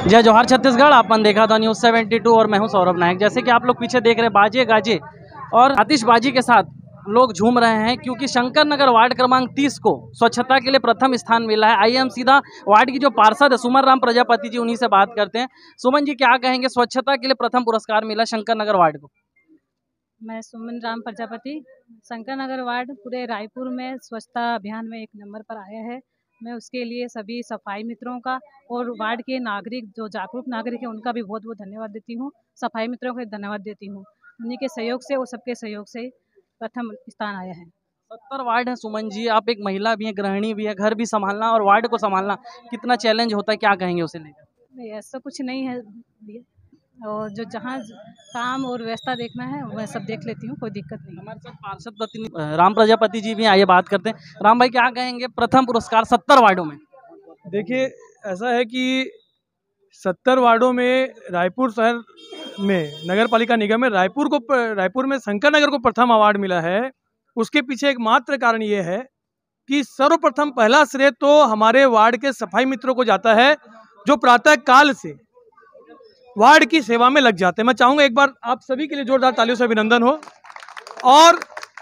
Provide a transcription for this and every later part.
जय जोहार छत्तीसगढ़। आपन देखा था न्यूज़ 72 और मैं हूं सौरभ नायक। जैसे कि आप लोग पीछे देख रहे बाजे गाजे और आतिशबाजी के साथ लोग झूम रहे हैं क्योंकि शंकर नगर वार्ड क्रमांक 30 को स्वच्छता के लिए प्रथम स्थान मिला है। आइए हम सीधा वार्ड की जो पार्षद है सुमन राम प्रजापति जी, उन्हीं से बात करते हैं। सुमन जी, क्या कहेंगे, स्वच्छता के लिए प्रथम पुरस्कार मिला शंकर नगर वार्ड को? मैं सुमन राम प्रजापति, शंकर नगर वार्ड पूरे रायपुर में स्वच्छता अभियान में 1 नंबर पर आया है। मैं उसके लिए सभी सफाई मित्रों का और वार्ड के नागरिक जो जागरूक नागरिक हैं उनका भी बहुत बहुत धन्यवाद देती हूँ। सफाई मित्रों को धन्यवाद देती हूँ, उन्हीं के सहयोग से और सबके सहयोग से प्रथम स्थान आया है। 70 वार्ड है सुमन जी, आप एक महिला भी हैं, गृहिणी भी है, घर भी संभालना और वार्ड को संभालना कितना चैलेंज होता है, क्या कहेंगे उसे लेकर? नहीं, ऐसा कुछ नहीं है और जो जहाँ काम और व्यवस्था देखना है वह सब देख लेती हूँ, कोई दिक्कत नहीं। हमारे साथ पार्षद प्रतिनिधि राम प्रजापति जी भी हैं, आइए बात करते हैं। राम भाई, क्या कहेंगे, प्रथम पुरस्कार 70 वार्डों में? देखिए, ऐसा है कि 70 वार्डों में रायपुर शहर में नगर पालिका निगम में रायपुर में शंकर नगर को प्रथम अवार्ड मिला है। उसके पीछे एक मात्र कारण ये है कि सर्वप्रथम पहला श्रेय तो हमारे वार्ड के सफाई मित्रों को जाता है जो प्रातः काल से वार्ड की सेवा में लग जाते हैं। मैं चाहूंगा एक बार आप सभी के लिए जोरदार तालियों से अभिनंदन हो। और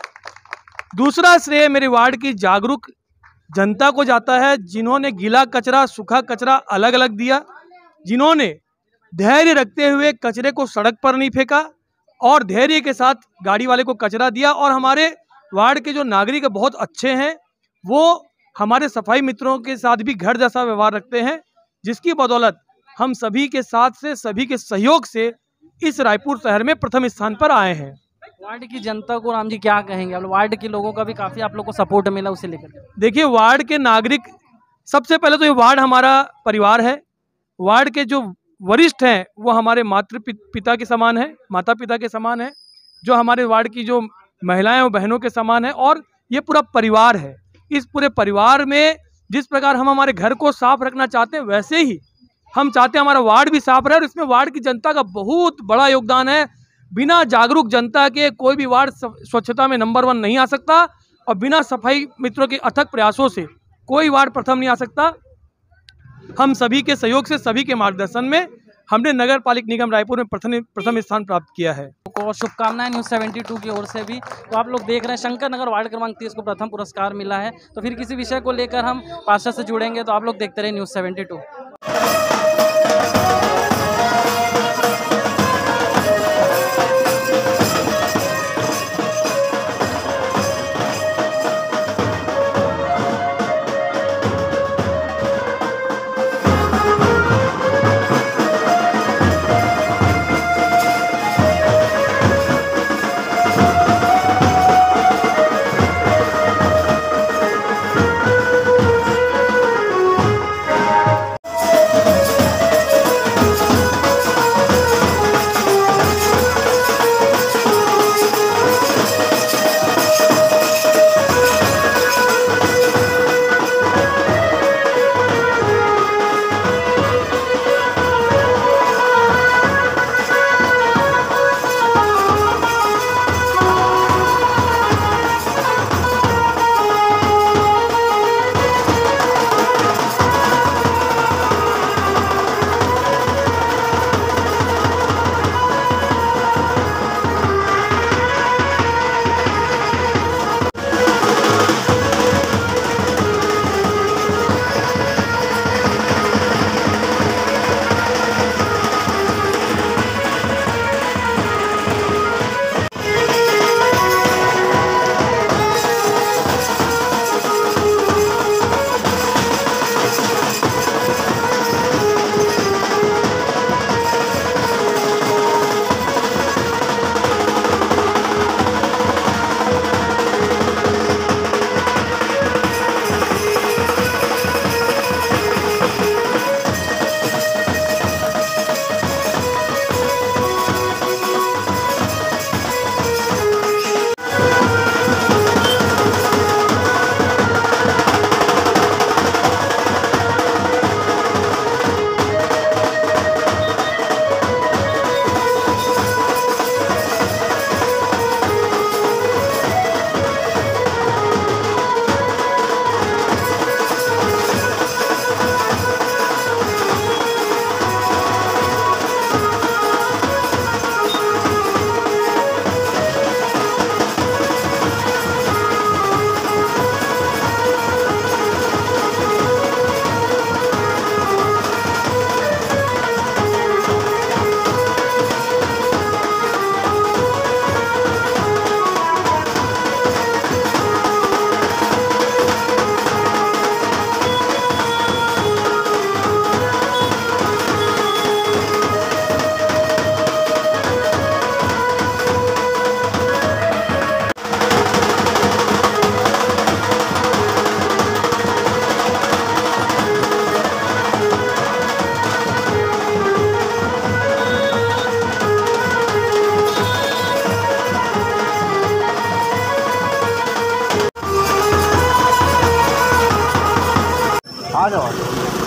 दूसरा श्रेय मेरे वार्ड की जागरूक जनता को जाता है, जिन्होंने गीला कचरा सूखा कचरा अलग अलग दिया, जिन्होंने धैर्य रखते हुए कचरे को सड़क पर नहीं फेंका और धैर्य के साथ गाड़ी वाले को कचरा दिया। और हमारे वार्ड के जो नागरिक बहुत अच्छे हैं, वो हमारे सफाई मित्रों के साथ भी घर जैसा व्यवहार रखते हैं, जिसकी बदौलत हम सभी के साथ से सभी के सहयोग से इस रायपुर शहर में प्रथम स्थान पर आए हैं। वार्ड की जनता को राम जी क्या कहेंगे? आप वार्ड के लोगों का भी काफी आप लोग को सपोर्ट मिला, उसे लेकर? देखिए, वार्ड के नागरिक, सबसे पहले तो ये वार्ड हमारा परिवार है। वार्ड के जो वरिष्ठ हैं वो हमारे पिता के समान है, माता पिता के समान है। जो हमारे वार्ड की जो महिलाएं और बहनों के समान है और ये पूरा परिवार है। इस पूरे परिवार में जिस प्रकार हम हमारे घर को साफ रखना चाहते हैं, वैसे ही हम चाहते हैं हमारा वार्ड भी साफ रहे। और इसमें वार्ड की जनता का बहुत बड़ा योगदान है। बिना जागरूक जनता के कोई भी वार्ड स्वच्छता में नंबर 1 नहीं आ सकता और बिना सफाई मित्रों के अथक प्रयासों से कोई वार्ड प्रथम नहीं आ सकता। हम सभी के सहयोग से, सभी के मार्गदर्शन में हमने नगर पालिका निगम रायपुर में प्रथम स्थान प्राप्त किया है। और शुभकामनाएं न्यूज़ 72 की ओर से भी। तो आप लोग देख रहे हैं शंकर नगर वार्ड क्रमांक 30 को प्रथम पुरस्कार मिला है। तो फिर किसी विषय को लेकर हम पार्षद से जुड़ेंगे, तो आप लोग देखते रहे न्यूज़ 72। आ जाओ।